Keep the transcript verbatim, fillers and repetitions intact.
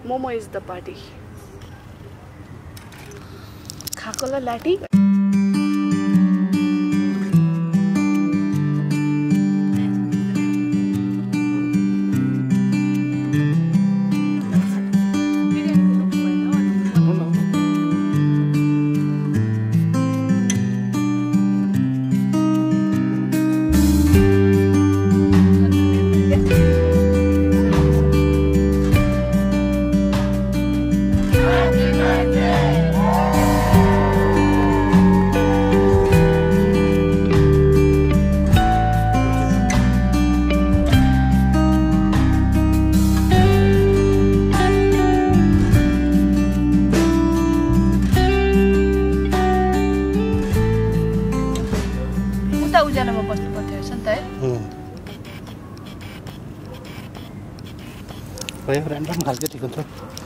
Momo is the party. Khakola lati. उजालामा बस्नु पर्थ्यो रहेछ नि त है भयो ऱ्यान्डम खालको ठिक हुन्छ